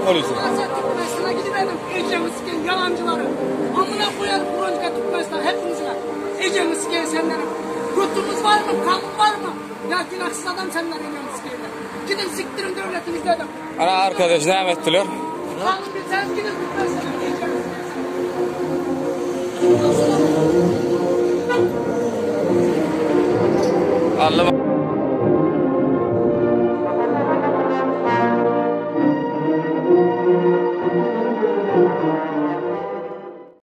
polisi. Asya Türkmenistan'a gidiverim. Ece'mi sikeyim yalancıları. Amına koyar Bronca Türkmenistan hepinizle. Ece'mi sikeyim senlerin. Götümüz var mı? Kanun var mı? Ya günahsız adam senler Ece'mi sikeyim. Gidin siktirin devletinizde de. Ana arkadaş devam ettiler. Kanun bilseniz gidin Türkmenistan'a. Ece'mi sikeyim. Allah